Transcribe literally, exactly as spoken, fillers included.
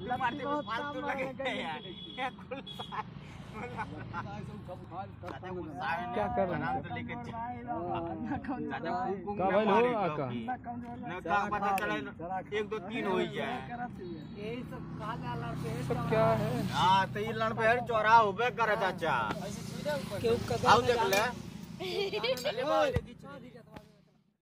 फालतू मारते हो, फालतू लगे यार क्या कुल क्या कर रहे हैं तो लेके का भाई हो आका ना का पता चले एक दो तीन हो ही जाए यही सब काला पे सब क्या है हां तो ई लण पे चौरा होबे करे चाचा क्यों आओ देख ले चले बोल